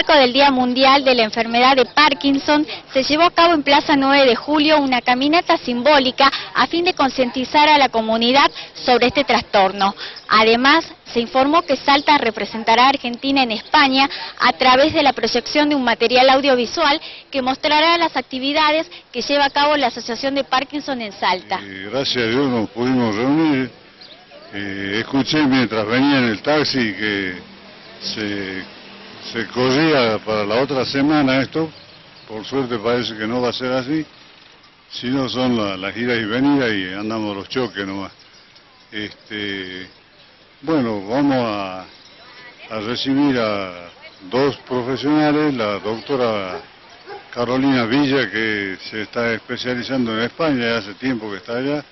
marco del Día Mundial de la Enfermedad de Parkinson, se llevó a cabo en Plaza 9 de Julio una caminata simbólica a fin de concientizar a la comunidad sobre este trastorno. Además, se informó que Salta representará a Argentina en España a través de la proyección de un material audiovisual que mostrará las actividades que lleva a cabo la Asociación de Parkinson en Salta. Gracias a Dios nos pudimos reunir. Escuché mientras venía en el taxi que se corría para la otra semana esto. Por suerte parece que no va a ser así, sino son las idas y venidas y andamos los choques nomás. Bueno, vamos a recibir a dos profesionales, la doctora Carolina Villa, que se está especializando en España, ya hace tiempo que está allá.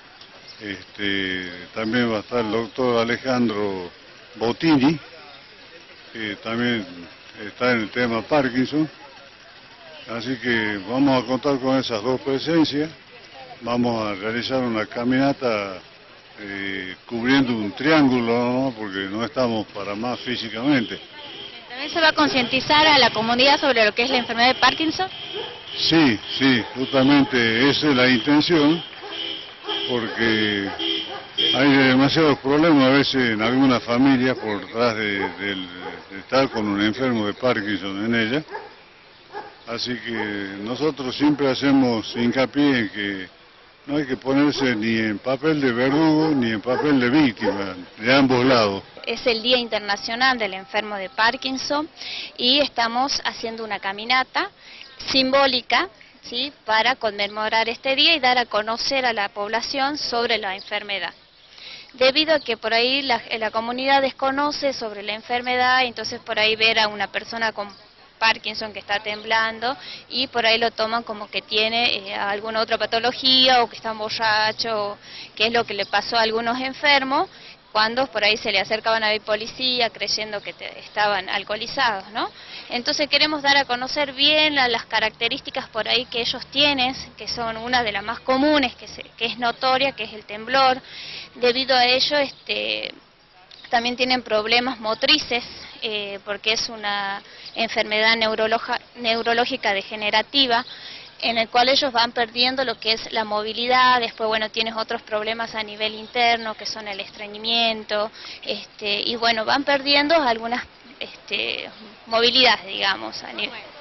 También va a estar el doctor Alejandro Bottini, que también está en el tema Parkinson. Así que vamos a contar con esas dos presencias. Vamos a realizar una caminata cubriendo un triángulo, ¿no? Porque no estamos para más físicamente. ¿También se va a concientizar a la comunidad sobre lo que es la enfermedad de Parkinson? Sí, justamente esa es la intención, porque hay demasiados problemas a veces en algunas familias por detrás de estar con un enfermo de Parkinson en ella. Así que nosotros siempre hacemos hincapié en que no hay que ponerse ni en papel de verdugo ni en papel de víctima, de ambos lados. Es el Día Internacional del Enfermo de Parkinson y estamos haciendo una caminata simbólica, ¿sí?, para conmemorar este día y dar a conocer a la población sobre la enfermedad. Debido a que por ahí la comunidad desconoce sobre la enfermedad, entonces por ahí ver a una persona con Parkinson que está temblando y por ahí lo toman como que tiene alguna otra patología o que está borracho, que es lo que le pasó a algunos enfermos cuando por ahí se le acercaban a la policía creyendo que estaban alcoholizados, ¿no? Entonces queremos dar a conocer bien las características por ahí que ellos tienen, que son una de las más comunes, que es notoria, que es el temblor. Debido a ello también tienen problemas motrices, porque es una enfermedad neurológica degenerativa, en el cual ellos van perdiendo lo que es la movilidad. Después, bueno, tienes otros problemas a nivel interno, que son el estreñimiento, y bueno, van perdiendo algunas movilidades, digamos, a nivel.